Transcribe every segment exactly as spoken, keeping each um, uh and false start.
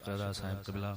रज़ा साहिब क़िबला,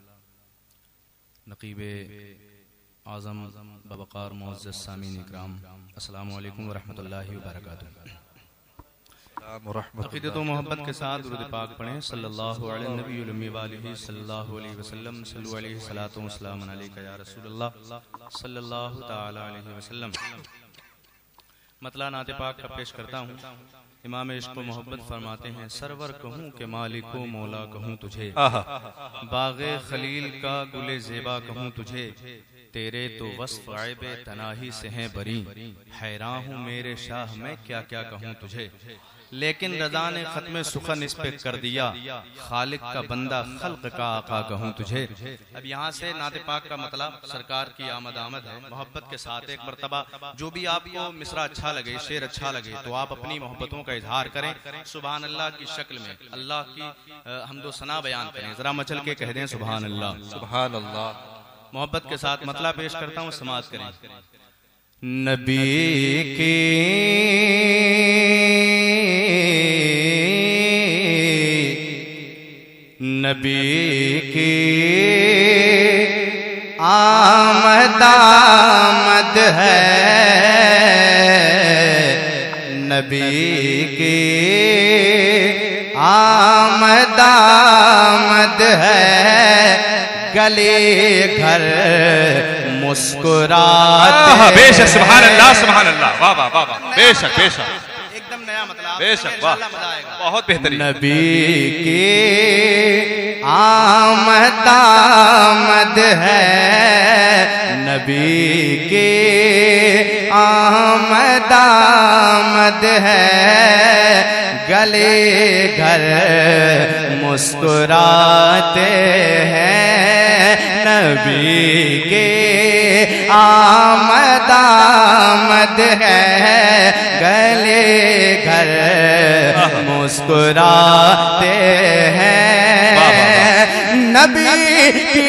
नक़ीब आज़म बवक़ार मुअज़्ज़ज़ सामीन इकराम, अस्सलामु अलैकुम व रहमतुल्लाहि व बरकातुहू। अक़ीदत व मोहब्बत के साथ दुरूद पाक पढ़ें। सल्लल्लाहु अलैहि नबीयुल उम्मी व आलिहि सल्लल्लाहु अलैहि वसल्लम, सल्लु अलैहि सलातो व सलामुन अलैका या रसूलल्लाह सल्लल्लाहु तआला अलैहि वसल्लम। मतला नात पाक का पेश करता हूँ। इमाम इश्क़ व मोहब्बत फरमाते हैं, सरवर कहूँ के मालिको मौला कहूँ तुझे, बाग़े खलील का गुले ज़ेबा कहूँ तुझे, तेरे तो वस्फ़ ऐबे तनाही से हैं बरी, हैरान हूँ मेरे शाह मैं क्या क्या कहूँ तुझे। लेकिन रज़ा ने ख़त्म सुखन इस पे कर दिया, खालिक का बंदा खल्क का आका कहूँ तुझे। अब यहाँ से नाते पाक का मतलब सरकार की आमद आमद है। मोहब्बत के साथ एक मरतबा जो भी आपको मिसरा अच्छा लगे, शेर अच्छा लगे, तो आप अपनी मोहब्बतों का इजहार करें, सुभान अल्लाह की शक्ल में अल्लाह की हम्दो सना बयान करें। जरा मचल के कह दें सुभान अल्लाह, सुभान अल्लाह। मोहब्बत के साथ मतला पेश करता हूँ, समाअत करें। नबी की नबी की आमद आमद है, नबी की आमद आमद है, गले घर मुस्कुराते। बेशक सुभान अल्लाह, सुभान अल्लाह, वाह वाह वाह, बेशक बेशक, एकदम नया मतलब, बेशक, वाह, बहुत बेहतरीन। नबी की आमद आमद है, नबी की आमद आमद है, गले घर मुस्कुराते हैं, नबी के आमद आमद है, गले घर मुस्कुराते हैं, नबी की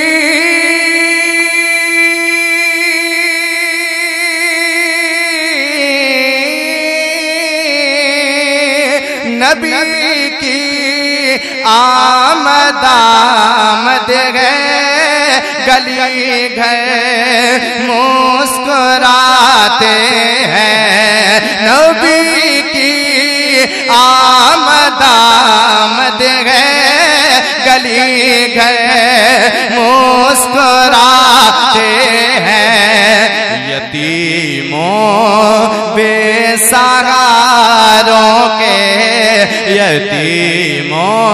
नबी की आमद आमद है, गली घर मुस्कुराते हैं, नबी की आमद आमद है, गली घर मुस्कुराते हैं, यतीमों बेसहारों के, यतीमों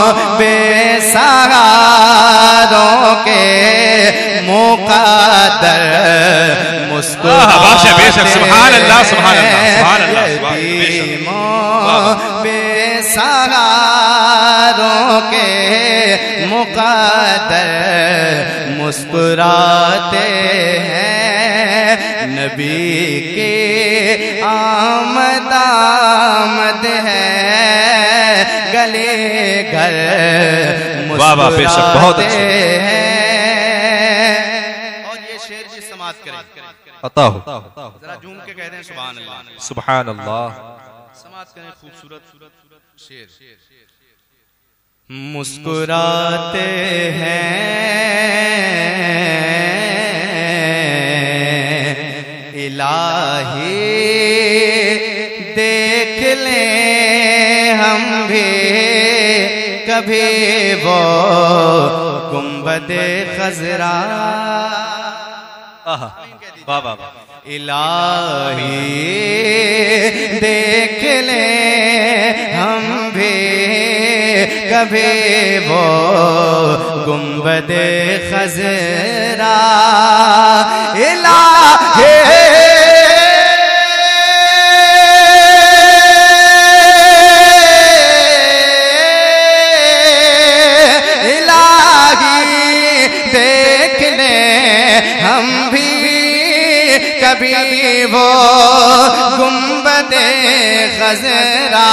बेसहारों के मुक़द्दर मुस्कुराते हैं, सुभान अल्लाह, सुभान अल्लाह, सुभान अल्लाह, यतीमों बेसहारों के मुक़द्दर मुस्कुराते हैं, नबी के आमद आमद है, गले घर मुस्कुराते हैं। और ये शेर की समाअत करें, अता हो, जरा झूम के कह दें सुभान अल्लाह, सुभान अल्लाह। समाअत करें खूबसूरत शेर। मुस्कुराते हैं इलाही, देख लें हम भी कभी वो गुंबदे खजरा, बाबा इलाही देख लें हम भी कभी वो गुंबदे खजरा, इलाही कभी वो गुंबदे खजरा,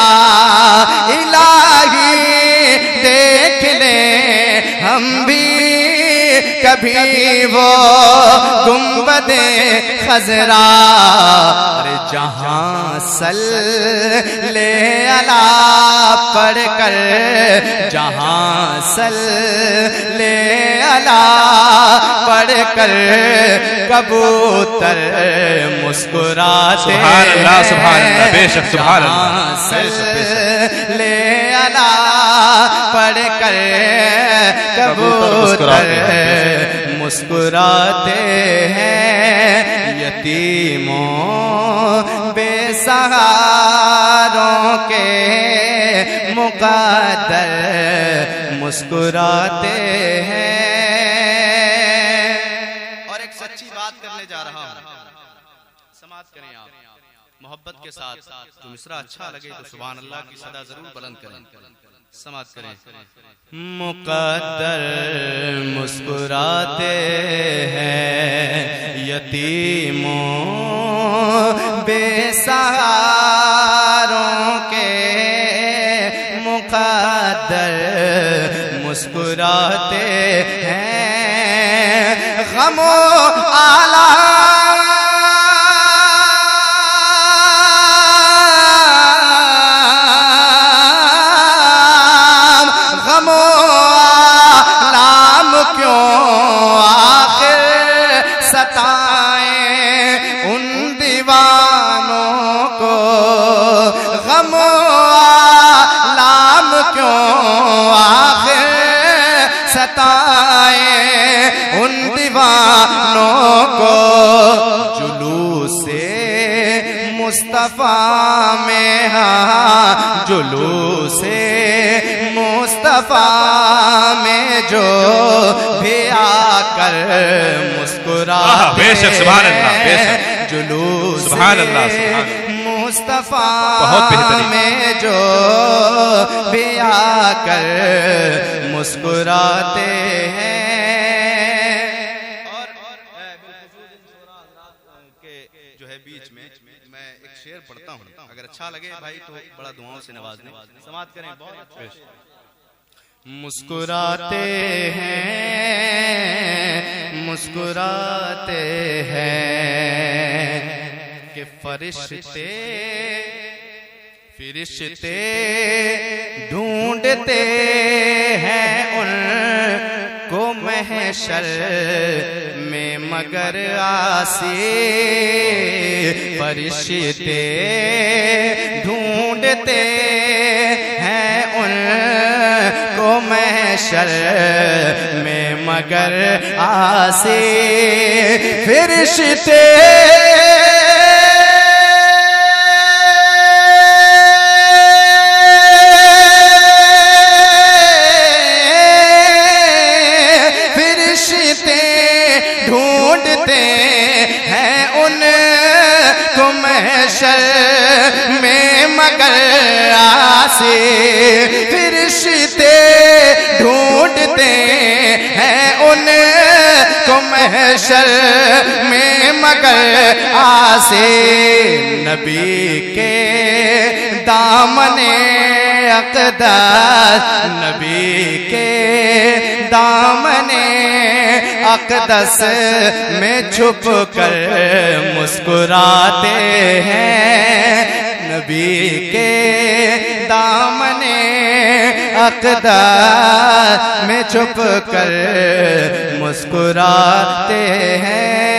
इलाही देख ले हम भी कभी वो गुंबदे खजरा। अरे जहाँ सल ले अला पढ़ कर, जहाँ सल ले अला पढ़ कर कबूतर मुस्कुराते। सुभान अल्लाह, सुभान अल्लाह, बेशक सुभान अल्लाह। सल ले अला पढ़ कर कबूतर मुस्कुराते हैं। यतीमों बेसहारों के मुक़द्दर मुस्कुराते हैं। और एक सच्ची बात करने जा रहा हूँ, समाप्त करें आप मोहब्बत के साथ। तो मिसरा अच्छा लगे तो सुभान अल्लाह की सदा जरूर बुलंद करें, समाप्त करें। मुक़द्दर मुस्कुराते हैं, यतीमों बेसहारों के मुक़द्दर मुस्कुराते हैं। गमो आला उन दीवानों को। जुलूसे मुस्तफा में, हाँ जुलूसे मुस्तफा में जो भी आकर मुस्कुराते। बेशक सुभान अल्लाह, बेशक जुलूस सुभान अल्लाह, सुभान मुस्तफा बहुत में जो भी आकर मुस्कुराते हैं। और के जो है बीच में मैं एक शेर पढ़ता हूँ, अगर अच्छा लगे भाई तो बड़ा दुआओं से नवाजने। समाप्त करें। बहुत मुस्कुराते हैं, मुस्कुराते हैं कि फरिश्ते फरिश्ते ढूंढते हैं उनको महशर में मगर आसी। फरिश्ते ढूंढते हैं उनको महशर में मगर आसी। फरिश्ते ढूंढते हैं उनको महशर में मगर आसी। फरिश्ते ढूंढते हैं उनको महशर में मगर आसी। नबी के दामने अक़दस, नबी के दामने अक़दस में छुप कर मुस्कुराते हैं। नबी के दामने अक़दस में छुप कर मुस्कुराते हैं।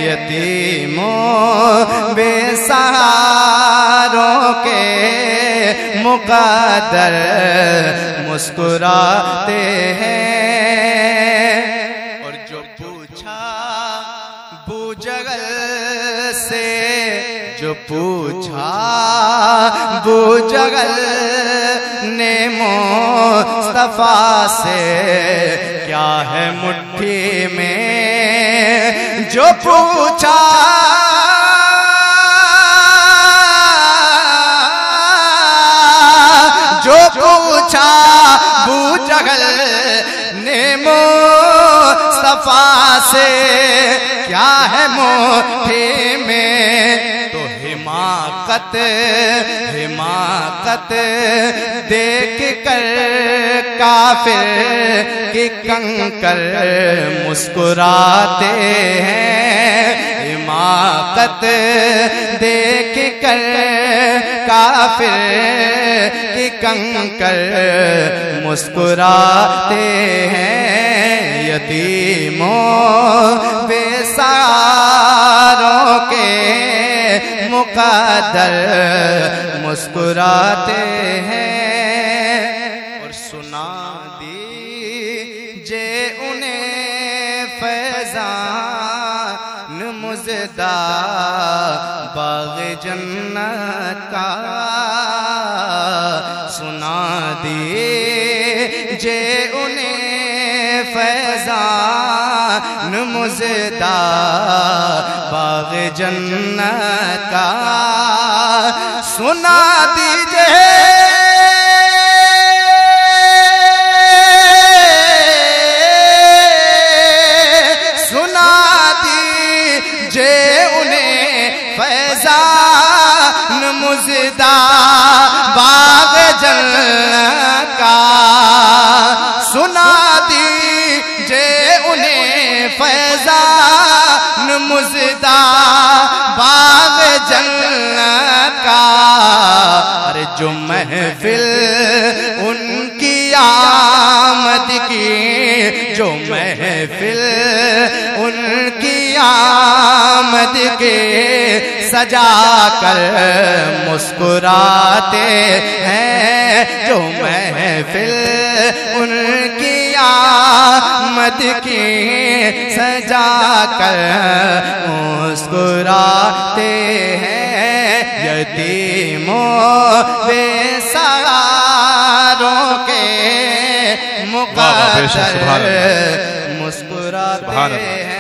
यतीमों बेसहारों के मुक़द्दर मुस्कुराते हैं। और जो पूछा बूजगल से, जो पूछा बूजगल ने मुस्तफा से क्या है मुट्ठी में, जो पूछा जो पूछा बूजगल ने मुस्तफा से क्या है मुट्ठी में, तो हिम हिमाकत हिमाकत देख कर काफिर की कंकर मुस्कुराते हैं। हिमाकत देख कर काफिर की कंकर मुस्कुराते हैं। यतीमों बेसहारों के मुक़द्दर मुस्कुराते हैं। और सुना दीजे उन्हें फैज़ान मुज़दा बाग़ जन्नत का। सुना दीजे उन्हें फैज़ान मुज़दा बाग़ जन्नत का। सुना दीजिए सुना दीजिए उन्हें फैज़ान मुज़दा बाग़ जन्नत का। सुना दीजिए उन्हें फैज़ान मुज़दा बाग़ जन्नत का। अरे जो महफिल उनकी आमद की, जो महफिल उनकी आमद के सजा कर मुस्कुराते हैं। जो महफिल उनकी आमद की सजा कर मुस्कुराते हैं। यतीमों बेसहारों के मुक़द्दर मुस्कुराते हैं।